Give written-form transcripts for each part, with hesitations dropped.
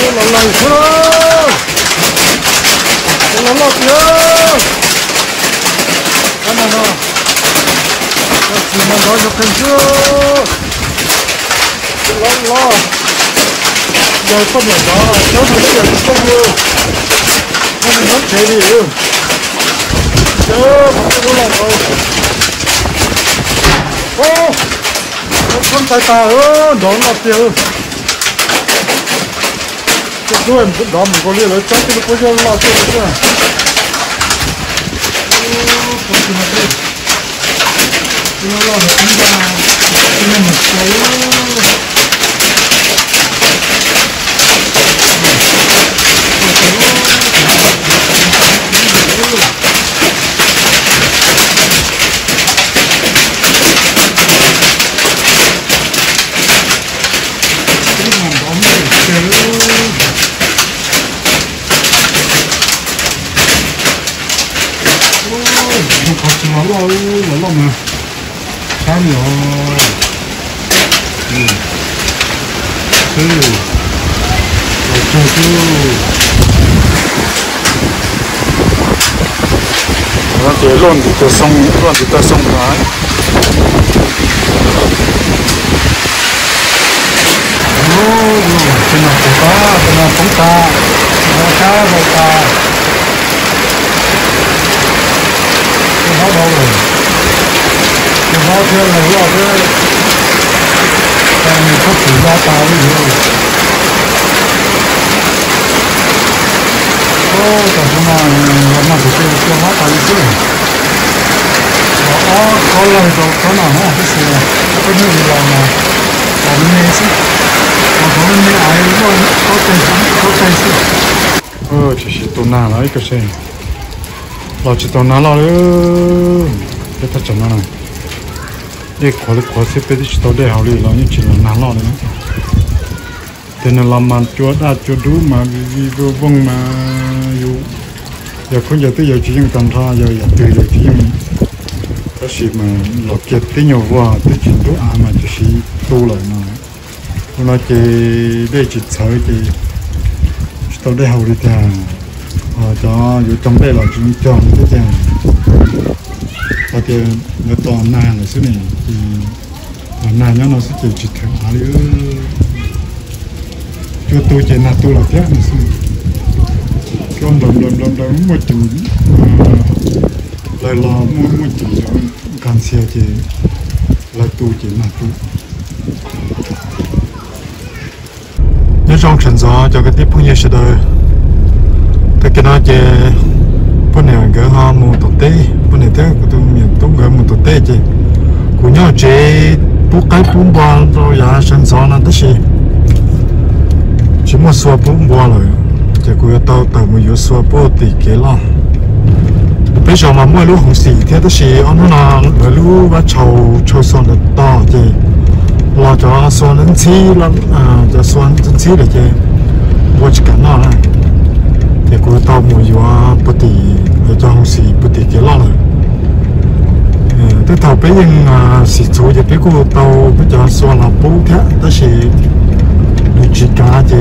lần lần xuống lần lần kia cái này nó chỉ mà nói cho cần chưa lần lần giờ không nhận đó cháu thấy cái gì không luôn không nói thế đi chứ mà cái đó là rồi ô con tay ta đó là tiêu cái đuôi mình đó mình có liên lạc chắc cái nó có gì là tiêu nữa con gì mà đây nó là một cái mà một cái nó mà sao nhiều nó chế luôn thì ta xong đấy cái nào cũng có cái nào cũng có nó cá rồi ta nó đâu rồi nó theo này là cái mình có chỉ ra tàu đi rồi ô còn cái nào mà phải tiêu hóa tàu đi chứ có lần rồi có nào nó cái gì có nhiều là mà còn nghe chứ còn nghe ai có tên chứ chỉ tụi nào lấy cái gìเราจะตอนนั้นเราเลยถ้าจะนั่นน่ะเด็กขอเสียไปที่ตัวเดียวเลยเราเนี่ยจะนั่นเราเลยนะแต่นั่นเรามันจวดดูมาวิววงมาอยู่อย่าคนอย่าตัวอย่าที่ยังตันท่าอย่าตัวอย่าที่ยังก็สิมาเราเก็บที่อยู่ว่าที่จิตตัวมาจะสิตัวเลยนะเราจะได้จิตใจที่ตัวเดียวเลยแต่cho dù trong đây là chúng chọn cái chàng và thì nó toàn nà là số này thì nà nó sẽ chỉ thử hả cho tôi chỉ là tôi là thế này xí cái ông đồng một chừng lại là một chừng càng xe thì lại tôi chỉ là tôi nhớ trong trận gió cho cái tiếp phong nhiêu sẽ đời cái nó chơi bữa này gỡ hoa mùa tổ tết bữa này tết của tôi miền tôi gỡ mùa tổ tết chơi của nhau chơi bút cái bún bò rồi giờ sân gió nó tới gì chỉ một số bún bò rồi chỉ của tao tao mới có số bò thì cái lo bây giờ mà mua lúa không xỉ thế tới gì ông nó là lúa và trầu xoan là to chơi lo cho xoan đến chi lắm cho xoan đến chi để chơi mua chỉ cả nó này thì cô tao mua vô bút tì ở trong xì bút tì cái lo rồi tới tàu bây giờ xì chú thì bây cô tàu bây giờ xóa là bố thế đó xì được chỉ cá thì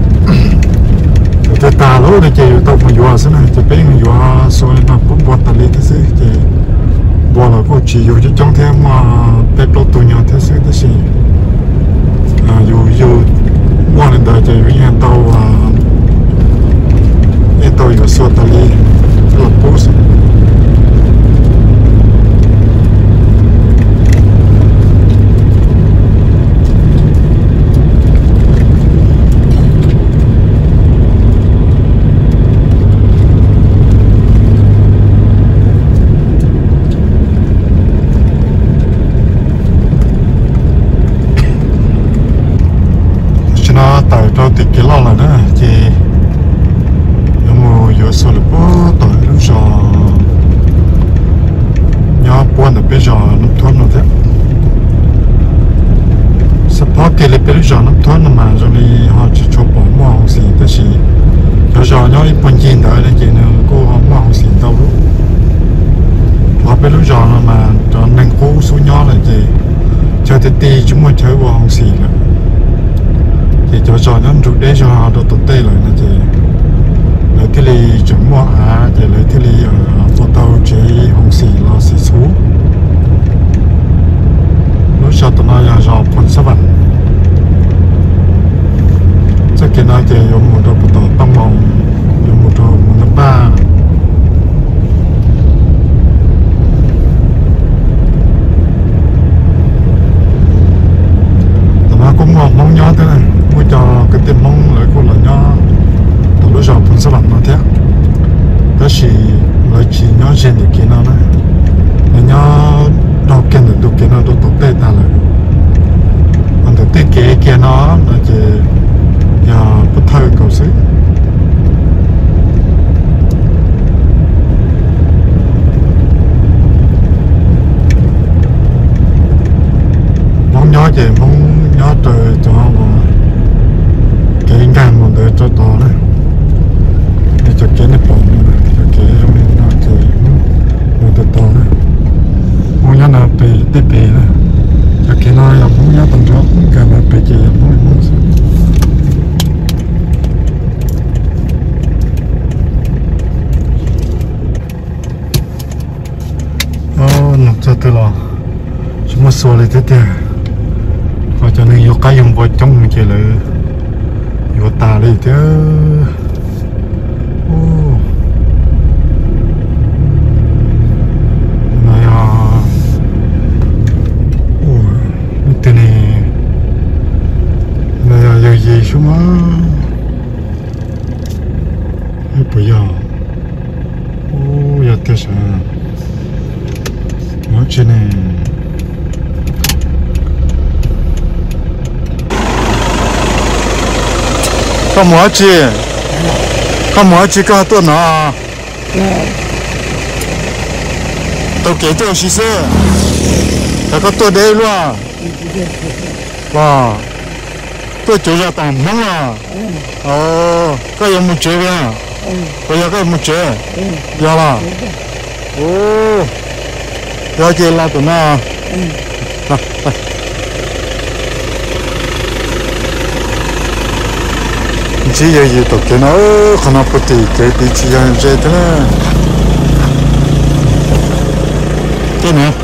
tới ta lối thì chỉ tàu mua vô thế này thì bây giờ vô xóa là bố bọt tali thế chứ thì bọt là cô chỉ vô trong thế mà bé lót tụi nhau thế chứ đó xì vô bọt lên đời chỉ với nhà tàu tôi có số tali là bút cho nó tại đâu thì cái lo là đó thì số là bố tội lúc giờ nhỏ buồn là bây giờ nó thoát nó thế support cái là bây giờ nó thoát nó mà rồi đi họ chỉ cho bỏ mua hàng gì tới gì cho giờ nhỏ ít buồn gì đó là chỉ là cô họ mua hàng gì đâu lúc họ bây giờ nó mà cho nên cố số nhỏ là gì cho tới tí chúng mình chơi vào hàng gì là thì cho nhóm rụt để cho họ đồ tê lại là thì lấy cái ly chuẩn mua thì lấy cái ly ở phố tàu chế hồng xì lo xì xuống lúc sau tụi nó là do phun sáp vặt chắc cái nói thì dùng một đồ bộ tàu băng mỏng dùng một đồ một năm ba tụi nó cũng ngon mong nhó thế này mua cho cái tiền mong lại cũng là nhó tụi nó phun sáp vặt nó thế đó chỉ là chỉ nhó trên để kia nó này nhó đâu kia được kia nó đâu tốt tệ ta lại còn thực tế kia nó là chỉ giờ bất thời cầu sĩ mong nhớ gì mong nhớ từ cho mà cái ngàn một đời cho to đấy để cho cái này bông cho cái nó chỉ một đời to đấy mong nhớ là bị tiếp bị đấy cho cái nó là mong nhớ tầm đó cái là bị gì mong nằm cho tôi lo chúng mà xua lại thế thì và cho nên yêu cái dùng vào trong chỉ là yêu ta đi thế này cái này là gì số má bây giờ giờ thế sao nói chuyện này có mua chi có tôi nó tôi kể tôi xí xưa có tôi đây luôn wow tôi chủ ra tầm mắm à có dùng một chế à bây giờ có một chế giờ là giờ chị là tụi nó chỉ giờ gì tụi cái nó không có tí cái tí chỉ là chơi thế này cái này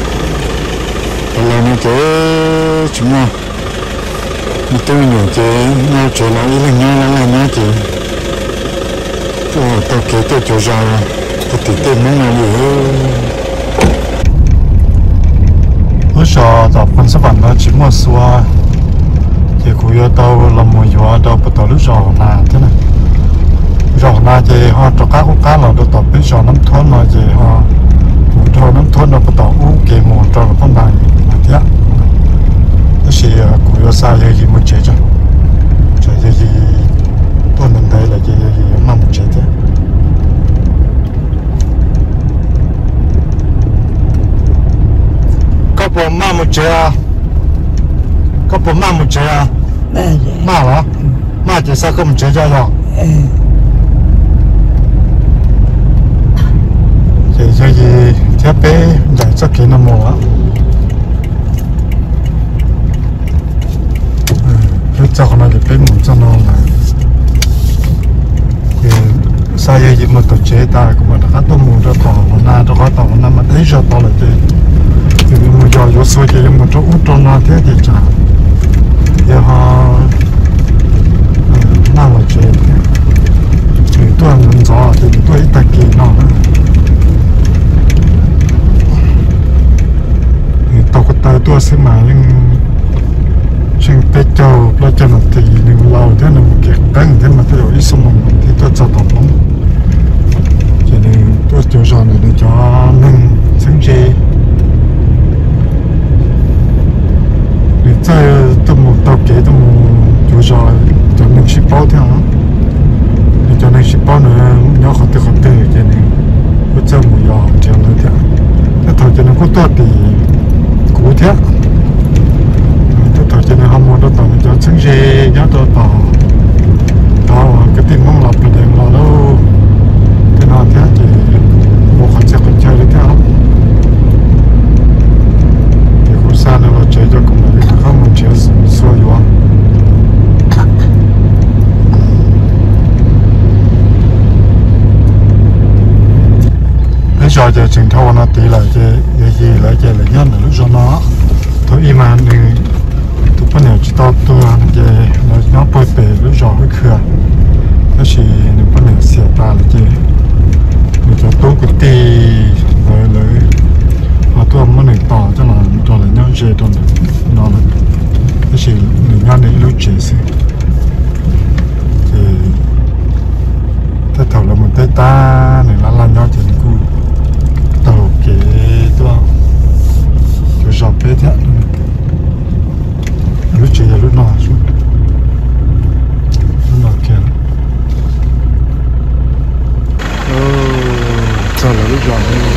là nó cái chúng ta mình tôi nhiều cái nhau chơi là ý là nhau là nhau thì tụi cái tôi chơi ra tụi cái mấy người nữa lúc sau tập phân sắp bản nó chỉ mua xua thì cũng yêu tàu là một giờ đâu bắt đầu lúc sau là thế này rồi là thì họ cho các con cá là được tập biết sau năm thôn là thì họ cho năm thôn là bắt đầu uống cái một cho là con này thế đó là cũng yêu xa gì một chế cho gì tôi nhận thấy là gì mà một chế thế bộ ma một chế có bộ ma một chế ma hả ma chỉ sao không chế cho rồi thì gì thế bé giải cho cái nó mồ á cái cho nó thì bé muốn cho nó là thì sao gì mà tổ chế ta cũng là các tôi muốn cho tàu na cho các tàu na mà thấy cho tàu là thế thì mình giờ có số cái một chỗ út nó thế thì chả giờ họ nào là chuyện thì tôi muốn rõ thì tôi ít kỳ nó thì tao có tay tôi sẽ mà nhưng trên tết châu lo cho nó thì nhưng lâu thế là một cái bánh thế mà tôi ở ít xong thì tôi cho tao bóng cho nên tôi cho rằng là để cho nên sáng chế在这么到给这么就说就能去包掉了，你就能去包呢，要好的给你，我这么要这样的点，那头就能够到底古天，这头就能好么多到你就城市要到cái tiền mong lọc là đèn lò đâu, cái nào thế thì một khoản xe còn chơi được theo. Xa nó là chơi cho cùng là không muốn chơi xua vô giờ giờ chừng thâu nó tí lại chơi gì lại chơi là nhân là lúc cho nó thôi im mà đừng tụi con này chỉ tao tôi ăn chơi nó bơi bể lúc giờ hơi khờ nó chỉ những con này xẻ ta là chơi mình cho tôi cái tì lấy họ tôi ăn món này tỏ cho là nhau chơi trong nó là nó chỉ những nhau này lúc chơi xí thì ta thầu là một tay ta này là nhau chơi cu tàu kế tôi tôi dọc bé thế lúc chơi lúc nào xuống lúc nào kia sao là lúc dọn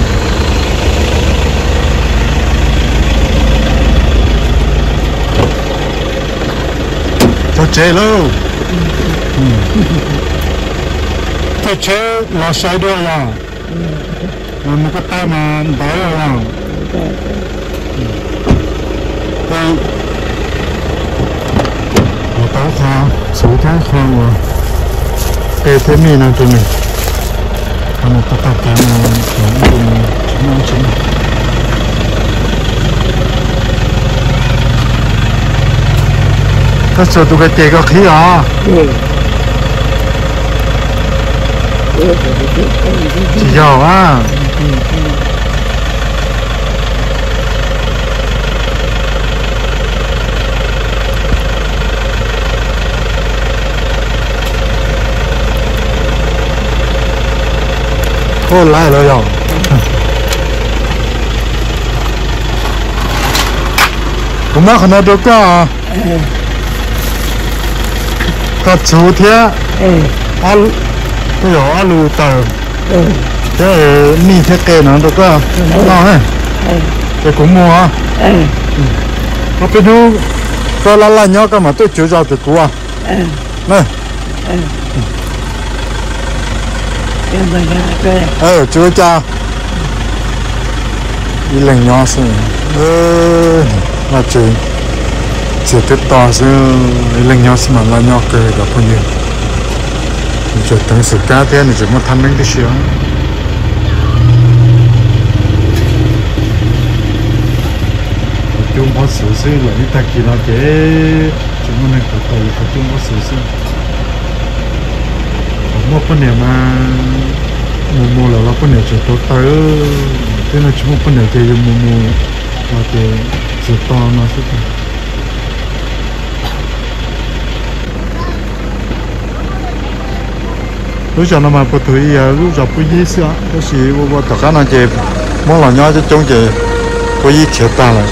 tôi chơi luôn tôi chơi là sai đó là một cái tay mà đói là tôi một táo khoa số tháng khoa rồi cái thế này là tụi mình một cái tập cái mà chúng nó chính cái số tụi cái tiền có khí à chỉ giàu á ô lại rồi rồi cũng mắc nó được cả các chú thế ăn cái đó alu tờ cái mi thế kê nó được cả nó này cái cũng mua nó cái nó có là nhau cái mà tôi chưa ra được qua này chưa cha đi lần nhỏ xem là chuyện chỉ tiếp to chứ lần nhỏ xem mà là nhỏ cười gặp bao nhiêu chỉ từng sự cá thế này chỉ một thanh đến cái xíu chúng có sự sự là đi ta kia nó chế chúng mình có thể có chúng có sự sự một phần này mà mua là phần này chỉ tốt tới thế là chúng một phần này thì mua và thì chỉ to nó sẽ lúc giờ nó mà bữa tuổi lúc giờ bữa gì xưa cái gì bữa tất cả nó chỉ món là nhỏ cho chúng chỉ bữa gì chết ta lại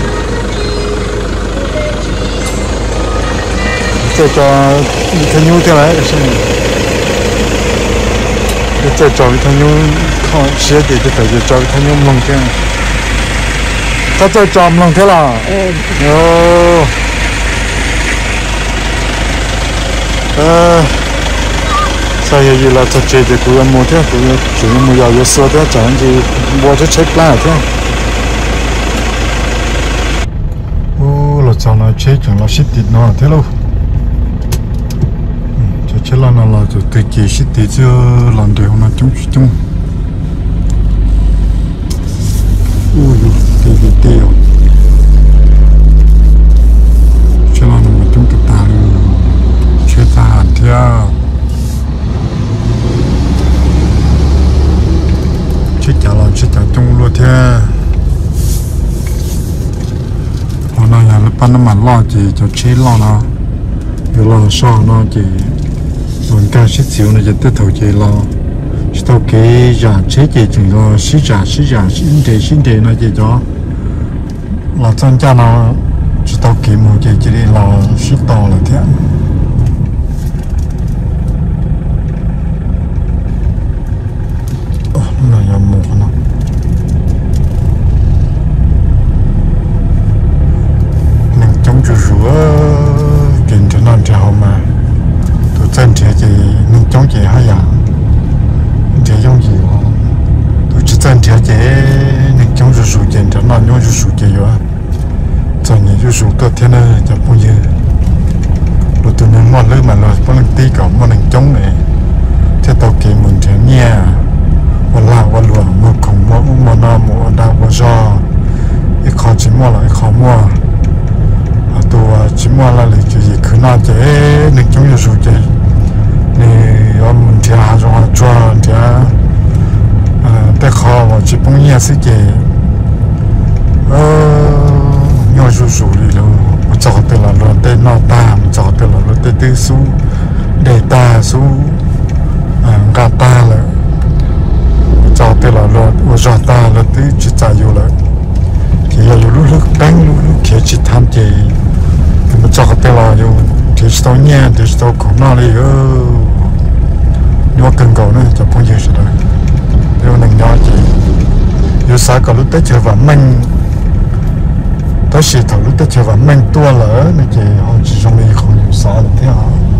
cho thanh nhu thế này cho thanh nhu không xé thì phải cho thanh nhu lồng thế ta cho chòm lồng thế là sao giờ là thật chế thì cũng mua thế cũng chỉ mua giàu giàu sữa thế chẳng gì mua cho chết lại thế ô là chẳng là chết chẳng là shit thịt nó thế đâu cho chết là nó là từ kỳ shit thịt chứ làm được nó chung ui tiêu chết là nó chung cái ta chết ta hẳn theo chết chả chung luôn thế hôm nay là lúc ban nó lo chỉ cho chết lo nó rồi lo sao nó chỉ còn cả chết xíu nàyจะthầu chỉ lo tao cái giả chết chỉ lo xí giả xin đề nó chỉ cho là chân cha nó chỉ tao cái một chỉ đi lo xí to là thế là nhà một nó mình trong chỗ rửa chuyện cho nó chào mà tôi chân trẻ gì mình trong trẻ hay à trẻ trong gì tôi chỉ chân trẻ trẻ mình trong chỗ rửa chuyện cho nó nhau chỗ rửa chuyện rồi cho những chỗ rửa tôi thế này cho bao nhiêu rồi tôi nên ngon lên mà rồi có lần tí cả một lần trong này thế tao kể mình trẻ nhẹวันลาวันหลวงมือของมือ chỉ mua là lấy cái gì cứ nói chế nên chúng yêu rồi chế nên ông thì hà rồi cho thì để khó và chỉ bông nhẹ xí chế nhau rồi đi luôn một chỗ từ là luôn tên nó ta một chỗ từ là luôn tên tư số để ta số gà ta là một chỗ từ là luôn một chỗ ta là tư chỉ trả yêu lại thì là lúc đánh lúc kia chỉ tham chế một chỗ từ là yêu thì tao nhẹ thì tao không nói đi nhưng mà cần cầu nữa cho phong nhiêu rồi yêu nâng nhỏ chị yêu sao có lúc tới chơi và mình tới khi thầu lúc tới chơi và mình tua lỡ nên chị họ chỉ trong đây không yêu sao được thế hả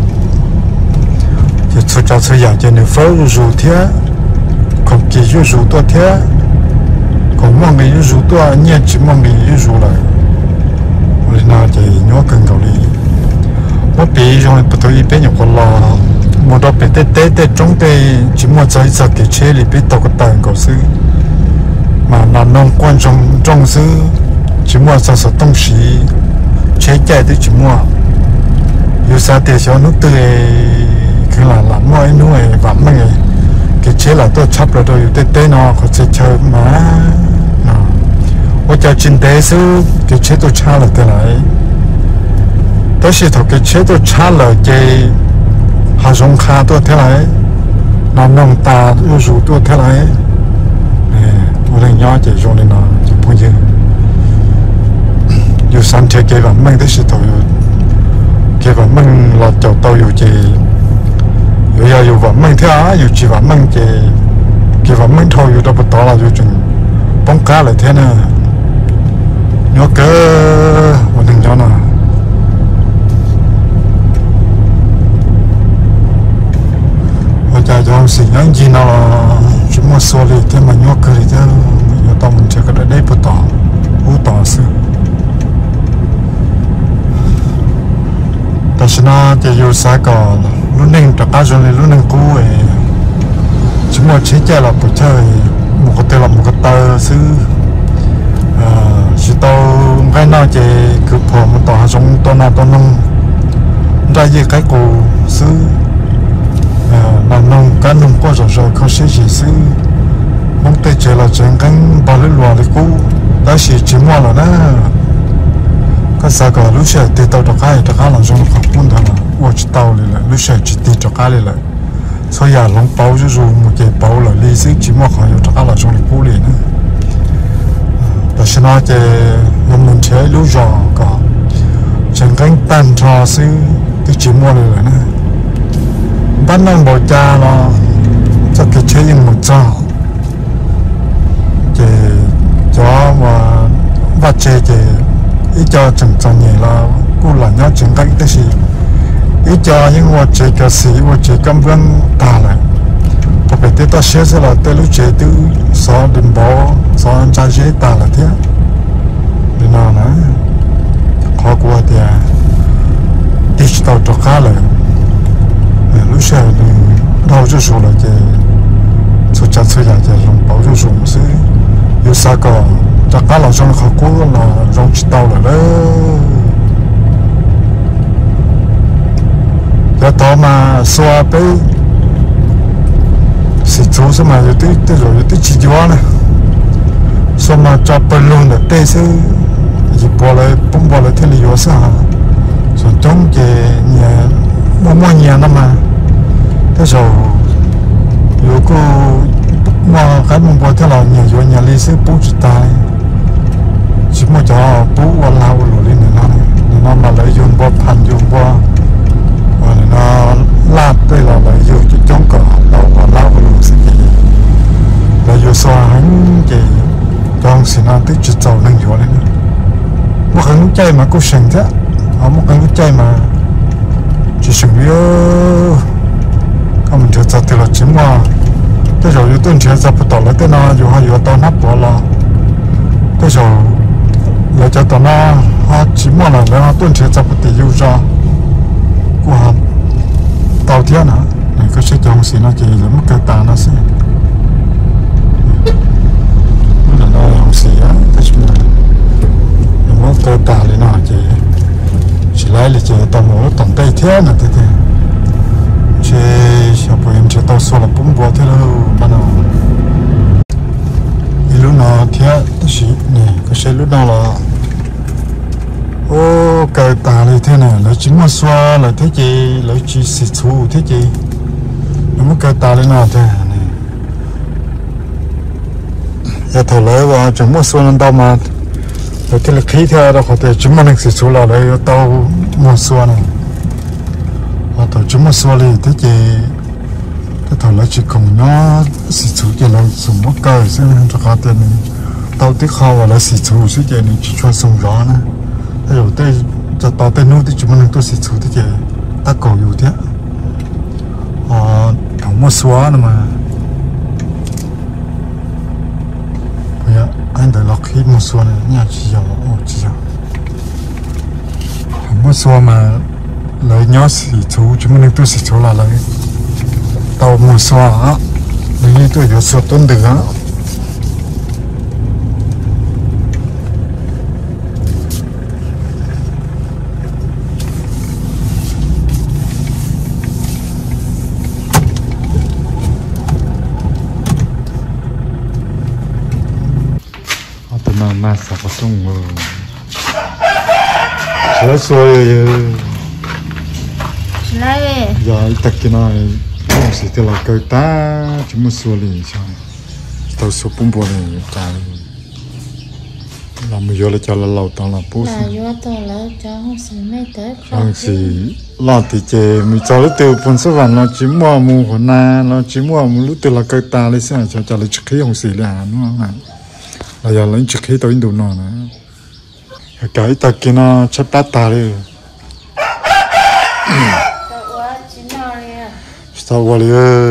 thì cho cháu chơi nhà chơi nếu phơi rủ thế không chỉ rủ tua thế còn mong cái rủ tua nhẹ chỉ mong cái rủ lại nên là chị nhớ cần cầu đi một bị rồi bắt đầu bị nhiều con lo một đó bị tê trong tê chỉ một giây giờ cái chế thì bị tao có tài cầu sư mà làm nông quan trong sư chỉ mua sản xuất东西chế chạy thì chỉ mua yêu sao để cho nước tươi cứ là làm mọi nuôi và mấy cái chế là tôi chấp rồi tôi tê nó có thể chơi mà tôi cho chính tế sư cái chế tôi trả là thế này tới khi thầu cái chế tôi trả là cái hà giống khá tôi thế này làm nông ta yêu dù tôi thế này tôi đang nhớ chỉ dùng để nó chỉ bao nhiêu yêu sản thế cái và mình tới khi thầu cái và mình là chỗ tôi yêu chỉ yêu và mình thế à yêu chỉ và mình cái và mình thôi yêu đâu bắt đầu là yêu chừng bóng cá lại thế nè nhớ cơ tôi đang nhớ nè cho sự nhẫn gì nào chỉ muốn xóa đi thế mà nhớ cười chứ nhớ tao mình chơi cái đấy bắt đầu hú tỏ sự tại sao nó chỉ yêu sai còn lúc nên tất cả rồi lúc nên cũ ấy chỉ muốn chơi chơi là buổi chơi một cái tên là một cái tờ sự chỉ tao cái nào chỉ cứ phò một tờ giống tao nào tao nông ra gì cái cổ sự làm nông cá nông qua rồi không sẽ gì xứ mong tây chơi là chuyện cánh bao lưỡi lùa đi cũ đã chỉ mua là đó cái sao cả lúc sẽ đi tàu cho cái là trong không muốn đó là qua chỉ tàu đi lại lúc sẽ chỉ đi cho cái lại sau giờ lòng bao rồi một cái bao là lý sức chỉ mua khỏi cho cái là trong cũ liền nữa và sau đó thì mình chơi lúc rồi cả chuyện cánh tan trò xứ thì chỉ mua lại nữa bắt năng bỏ cha là cho cái chế in một trò thì cho mà bắt chế thì ít cho chẳng chẳng nhẹ là cô là nhớ chuyện cách cái gì ít cho những hoạt chế cái gì hoạt chế cảm vấn ta lại có phải tới ta sẽ là tới lúc chế từ so đừng bỏ so anh cha chế ta là thế để nào nữa khó qua thì digital cho khá là lúc sau thì đau cho số là cái số chặt số nhà cái lòng bảo cho số một xí yêu sao có tất cả là trong khó cố là trong chỉ tàu là đó giờ đó mà xóa bé sĩ chú sao mà rồi tới rồi tới chỉ cho này sao mà cho bận luôn là tê sư chỉ bỏ lại bung bỏ lại thế là yêu sao rồi trong cái nhà mua nhà nó mà thế rồi nếu có mà cái mình bỏ theo là nhà rồi nhà lý sư bố chỉ tài chỉ muốn cho bố qua lao rồi lên nó mà lấy dùng bỏ pan dùng bỏ và nó lát đây là lấy dùng chỉ chống cỏ đầu qua lao rồi sự gì là dùng xóa hắn thì trong sự nào tích chữ giàu năng rồi lên một cái lúc chơi mà cũng sành thế ở một cái lúc chơi mà chỉ sử dụng mình chưa chắc thì là chỉ mà thế rồi yêu tuần chưa chắc bắt đầu là thế nào rồi hay yêu tao nắp bỏ lo thế rồi là cho tao nó chỉ mà là nó tuần chưa chắc bắt đầu yêu ra của tao thiên hả này có sẽ trong gì nó chỉ là mất cái ta nó sẽ là nó làm gì á thế chúng ta mất cái ta thì nó chỉ cái là chỉ tao muốn tổng tay thế là thế thế chỉ sao bây giờ tao số là bún bò thế đâu mà nó lúc nào thế thì này cái xe lúc nào là ô cái ta này thế này là chỉ mua xoa là thế gì là chỉ xịt chú thế gì nó mới cái ta này nào thế này giờ thầu lấy vào chỉ mua xoa lên tao mà rồi cái là khí theo đó có thể chúng mình xịt chú là đây tao mua xoa này và tao chúng mua xoa đi thế gì cái thầu lấy chỉ cùng nó xịt chú cái là dùng mất cơ xem cho khó tiền tao tiếc khó và là xịt chú xịt cái này chỉ cho dùng gió nè rồi đây cho tao tên nuôi thì chúng mình tôi xịt chú thế gì ta cầuอยู่thế không mua xóa nữa mà bây giờ anh đợi lọc khi mua xóa này nhà chỉ giàu chỉ giàu không mua xóa mà lấy nhớ xịt chú chúng mình tôi xịt chú là lấy tao mua xóa á lấy tôi có xóa tuần được á mà sao có sung rồi chưa rồi lại giờ tất cái này không chỉ là cái ta chỉ muốn xua liền sao tao xua bún bò này trái làm giờ là cho là lâu tao là bún là do tao là cho không xí mấy tới không xí lo thì chè mình cho lúc từ bún súp vàng nó chỉ mua mua của na nó chỉ mua một lúc từ là cái ta lấy xem cho là chỉ không xí là đúng không ạ là giờ lấy chiếc khí tới đủ nó nè cái ta kia nó chấp đắt ta đi sao vậy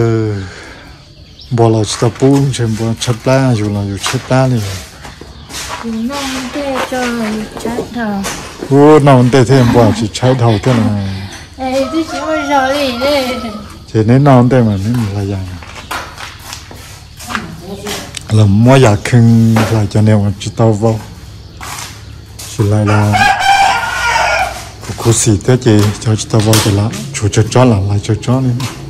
bỏ lại chỉ bún trên bún chấp đá rồi là chấp đá đi nó để cho trái thầu ô nó để thêm bỏ chỉ trái thầu thế này ấy thì chỉ mới rồi đi đấy chỉ nên nó để mà nên là gì là mua nhà khinh lại cho nên mà chỉ tao vào chỉ lại là cô xì thế chị cho chỉ tao vào thì là chủ cho chó là lại cho chó này